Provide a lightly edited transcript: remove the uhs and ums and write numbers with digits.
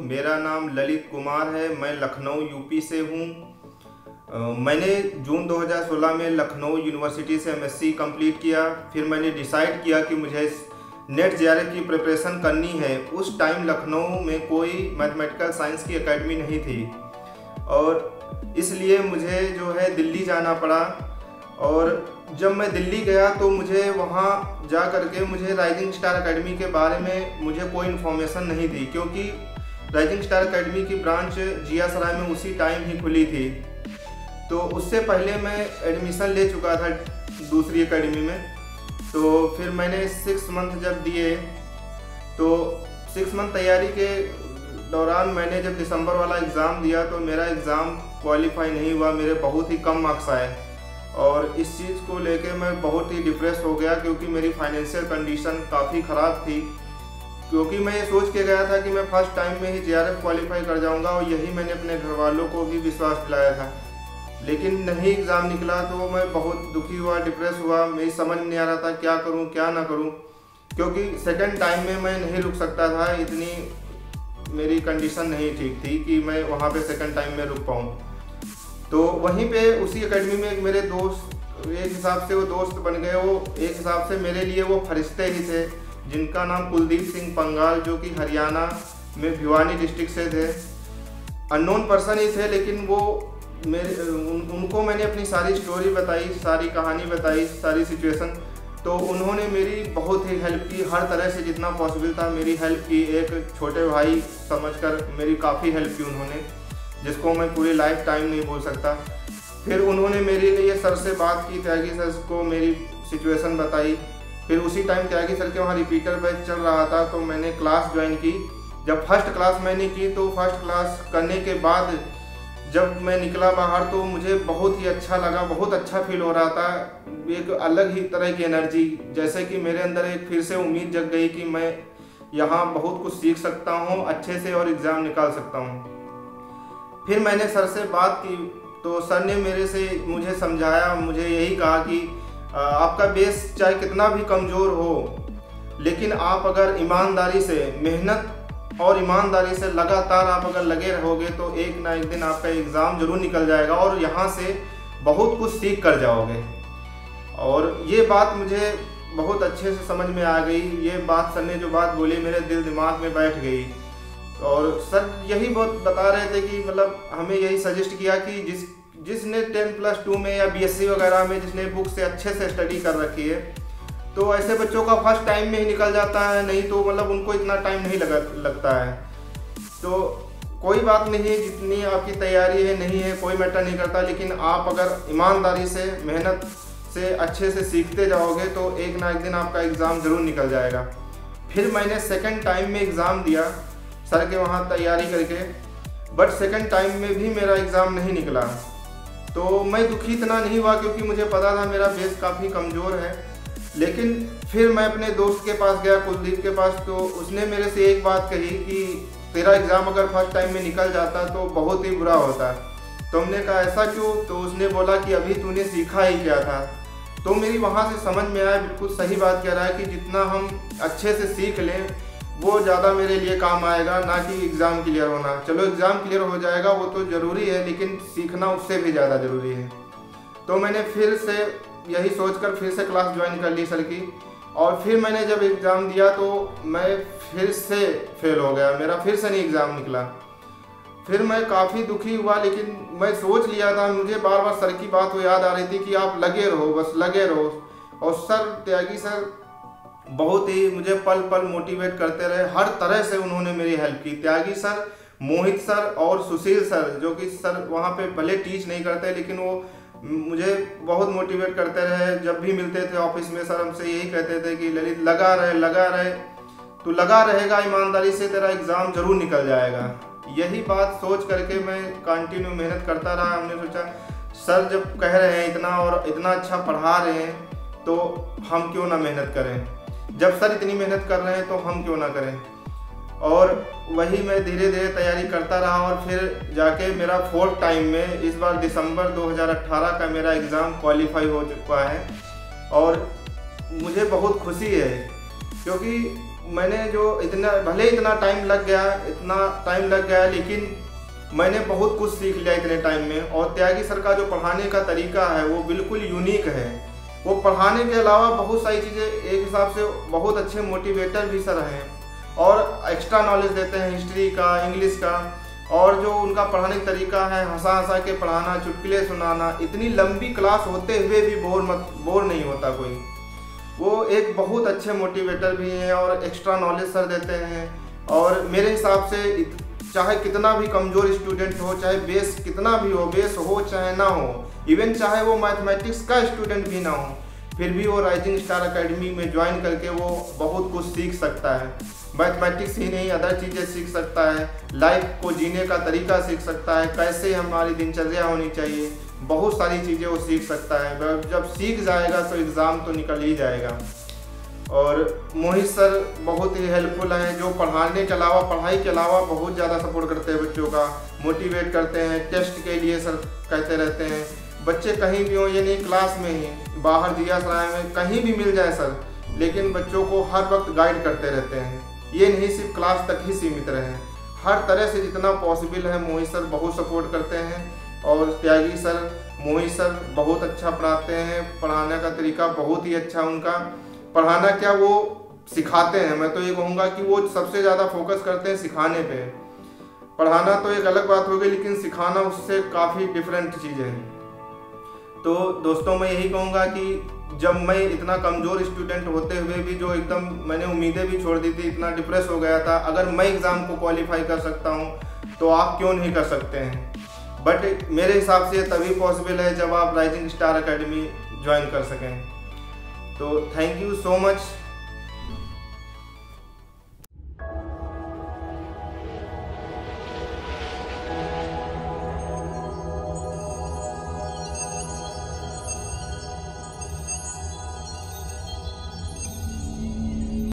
मेरा नाम ललित कुमार है। मैं लखनऊ यूपी से हूँ। मैंने जून 2016 में लखनऊ यूनिवर्सिटी से एमएससी कंप्लीट किया। फिर मैंने डिसाइड किया कि मुझे नेट जेआरएफ की प्रिपरेशन करनी है। उस टाइम लखनऊ में कोई मैथमेटिकल साइंस की एकेडमी नहीं थी और इसलिए मुझे जो है दिल्ली जाना पड़ा। और जब मैं दिल्ली गया तो मुझे वहाँ जा करके मुझे राइजिंग स्टार एकेडमी के बारे में मुझे कोई इन्फॉर्मेशन नहीं थी, क्योंकि राइजिंग स्टार एकेडमी की ब्रांच जिया सराय में उसी टाइम ही खुली थी। तो उससे पहले मैं एडमिशन ले चुका था दूसरी एकेडमी में। तो फिर मैंने 6 मंथ जब दिए तो 6 मंथ तैयारी के दौरान मैंने जब दिसंबर वाला एग्ज़ाम दिया तो मेरा एग्ज़ाम क्वालिफाई नहीं हुआ। मेरे बहुत ही कम मार्क्स आए और इस चीज़ को लेके मैं बहुत ही डिप्रेस हो गया, क्योंकि मेरी फाइनेंशियल कंडीशन काफ़ी ख़राब थी। क्योंकि मैं ये सोच के गया था कि मैं फर्स्ट टाइम में ही जेआरएफ क्वालिफाई कर जाऊंगा और यही मैंने अपने घर वालों को भी विश्वास दिलाया था। लेकिन नहीं एग्ज़ाम निकला तो मैं बहुत दुखी हुआ, डिप्रेस हुआ। मेरी समझ नहीं आ रहा था क्या करूँ क्या ना करूँ, क्योंकि सेकेंड टाइम में मैं नहीं रुक सकता था। इतनी मेरी कंडीशन नहीं ठीक थी कि मैं वहाँ पे सेकेंड टाइम में रुक पाऊँ। तो वहीं पे उसी एकेडमी में एक मेरे दोस्त, एक हिसाब से वो दोस्त बन गए, वो एक हिसाब से मेरे लिए वो फरिश्ते ही थे, जिनका नाम कुलदीप सिंह पंगाल, जो कि हरियाणा में भिवानी डिस्ट्रिक्ट से थे। अननोन पर्सन ही थे, लेकिन वो उनको मैंने अपनी सारी स्टोरी बताई, सारी कहानी बताई, सारी सिचुएशन। तो उन्होंने मेरी बहुत ही हेल्प की, हर तरह से जितना पॉसिबल था मेरी हेल्प की। एक छोटे भाई समझकर मेरी काफ़ी हेल्प की उन्होंने, जिसको मैं पूरी लाइफ टाइम नहीं भूल सकता। फिर उन्होंने मेरे लिए सर से बात की, त्यागी सर को मेरी सिचुएशन बताई। फिर उसी टाइम त्यागी सर के वहाँ रिपीटर बैच चल रहा था, तो मैंने क्लास ज्वाइन की। जब फर्स्ट क्लास मैंने की तो फर्स्ट क्लास करने के बाद जब मैं निकला बाहर तो मुझे बहुत ही अच्छा लगा, बहुत अच्छा फील हो रहा था। एक अलग ही तरह की एनर्जी, जैसे कि मेरे अंदर एक फिर से उम्मीद जग गई कि मैं यहाँ बहुत कुछ सीख सकता हूँ अच्छे से और एग्ज़ाम निकाल सकता हूँ। फिर मैंने सर से बात की तो सर ने मुझे समझाया, मुझे यही कहा कि आपका बेस चाहे कितना भी कमज़ोर हो, लेकिन आप अगर ईमानदारी से, मेहनत और ईमानदारी से लगातार आप अगर लगे रहोगे तो एक ना एक दिन आपका एग्ज़ाम ज़रूर निकल जाएगा और यहाँ से बहुत कुछ सीख कर जाओगे। और ये बात मुझे बहुत अच्छे से समझ में आ गई। ये बात सर ने जो बात बोली मेरे दिल दिमाग में बैठ गई। और सर यही बहुत बता रहे थे कि मतलब हमें यही सजेस्ट किया कि जिसने 10+2 में या बीएससी वगैरह में जिसने बुक से अच्छे से स्टडी कर रखी है, तो ऐसे बच्चों का फर्स्ट टाइम में ही निकल जाता है, नहीं तो मतलब उनको इतना टाइम नहीं लगता है। तो कोई बात नहीं है, जितनी आपकी तैयारी है नहीं है कोई मैटर नहीं करता, लेकिन आप अगर ईमानदारी से, मेहनत से अच्छे से सीखते जाओगे तो एक ना एक दिन आपका एग्ज़ाम ज़रूर निकल जाएगा। फिर मैंने सेकेंड टाइम में एग्ज़ाम दिया सर के वहाँ तैयारी करके, बट सेकंड टाइम में भी मेरा एग्ज़ाम नहीं निकला। तो मैं दुखी इतना नहीं हुआ, क्योंकि मुझे पता था मेरा बेस काफ़ी कमज़ोर है। लेकिन फिर मैं अपने दोस्त के पास गया, कुलदीप के पास, तो उसने मेरे से एक बात कही कि तेरा एग्ज़ाम अगर फर्स्ट टाइम में निकल जाता तो बहुत ही बुरा होता। तो हमने कहा ऐसा क्यों? तो उसने बोला कि अभी तूने सीखा ही क्या था। तो मेरी वहाँ से समझ में आया, बिल्कुल सही बात कह रहा है कि जितना हम अच्छे से सीख लें वो ज़्यादा मेरे लिए काम आएगा, ना कि एग्ज़ाम क्लियर होना। चलो एग्ज़ाम क्लियर हो जाएगा वो तो ज़रूरी है, लेकिन सीखना उससे भी ज़्यादा ज़रूरी है। तो मैंने फिर से यही सोचकर फिर से क्लास ज्वाइन कर ली सर की। और फिर मैंने जब एग्ज़ाम दिया तो मैं फिर से फेल हो गया, मेरा फिर से नहीं एग्ज़ाम निकला। फिर मैं काफ़ी दुखी हुआ, लेकिन मैं सोच लिया था, मुझे बार बार सर की बात वो याद आ रही थी कि आप लगे रहो, बस लगे रहो। और सर, त्यागी सर बहुत ही मुझे पल पल मोटिवेट करते रहे, हर तरह से उन्होंने मेरी हेल्प की। त्यागी सर, मोहित सर और सुशील सर, जो कि सर वहाँ पे भले टीच नहीं करते, लेकिन वो मुझे बहुत मोटिवेट करते रहे। जब भी मिलते थे ऑफिस में सर हमसे यही कहते थे कि ललित लगा रहे, तो लगा रहेगा ईमानदारी से, तेरा एग्ज़ाम ज़रूर निकल जाएगा। यही बात सोच करके मैं कंटिन्यू मेहनत करता रहा। हमने सोचा सर जब कह रहे हैं इतना और इतना अच्छा पढ़ा रहे हैं तो हम क्यों ना मेहनत करें, जब सर इतनी मेहनत कर रहे हैं तो हम क्यों ना करें। और वही मैं धीरे धीरे तैयारी करता रहा और फिर जाके मेरा 4th टाइम में इस बार दिसंबर 2018 का मेरा एग्ज़ाम क्वालिफाई हो चुका है। और मुझे बहुत खुशी है क्योंकि मैंने जो भले इतना टाइम लग गया लेकिन मैंने बहुत कुछ सीख लिया इतने टाइम में। और त्यागी सर का जो पढ़ाने का तरीका है वो बिल्कुल यूनिक है। वो पढ़ाने के अलावा बहुत सारी चीज़ें, एक हिसाब से बहुत अच्छे मोटिवेटर भी सर हैं और एक्स्ट्रा नॉलेज देते हैं हिस्ट्री का, इंग्लिश का। और जो उनका पढ़ाने का तरीका है, हंसा हंसा के पढ़ाना, चुटकुले सुनाना, इतनी लंबी क्लास होते हुए भी बोर नहीं होता कोई। वो एक बहुत अच्छे मोटिवेटर भी हैं और एक्स्ट्रा नॉलेज सर देते हैं। और मेरे हिसाब से चाहे कितना भी कमज़ोर स्टूडेंट हो, चाहे बेस कितना भी हो, बेस हो चाहे ना हो, इवन चाहे वो मैथमेटिक्स का स्टूडेंट भी ना हो, फिर भी वो राइजिंग स्टार एकेडमी में ज्वाइन करके वो बहुत कुछ सीख सकता है। मैथमेटिक्स ही नहीं, अदर चीज़ें सीख सकता है, लाइफ को जीने का तरीका सीख सकता है, कैसे हमारी दिनचर्या होनी चाहिए, बहुत सारी चीज़ें वो सीख सकता है। जब सीख जाएगा तो एग्ज़ाम तो निकल ही जाएगा। और मोहित सर बहुत ही हेल्पफुल हैं, जो पढ़ाने के अलावा, पढ़ाई के अलावा बहुत ज़्यादा सपोर्ट करते हैं बच्चों का, मोटिवेट करते हैं। टेस्ट के लिए सर कहते रहते हैं, बच्चे कहीं भी हो, ये नहीं क्लास में ही, बाहर जिया सराय में कहीं भी मिल जाए सर, लेकिन बच्चों को हर वक्त गाइड करते रहते हैं। ये नहीं सिर्फ क्लास तक ही सीमित रहे, हर तरह से जितना पॉसिबल है मोहित सर बहुत सपोर्ट करते हैं। और त्यागी सर, मोहित सर बहुत अच्छा पढ़ाते हैं, पढ़ाने का तरीका बहुत ही अच्छा उनका। पढ़ाना क्या, वो सिखाते हैं। मैं तो ये कहूँगा कि वो सबसे ज़्यादा फोकस करते हैं सिखाने पे। पढ़ाना तो एक अलग बात हो गई, लेकिन सिखाना उससे काफ़ी डिफरेंट चीज़ है। तो दोस्तों मैं यही कहूँगा कि जब मैं इतना कमज़ोर स्टूडेंट होते हुए भी, जो एकदम मैंने उम्मीदें भी छोड़ दी थी, इतना डिप्रेस हो गया था, अगर मैं एग्ज़ाम को क्वालिफाई कर सकता हूँ तो आप क्यों नहीं कर सकते हैं। बट मेरे हिसाब से तभी पॉसिबल है जब आप राइजिंग स्टार एकेडमी ज्वाइन कर सकें। तो थैंक यू सो मच।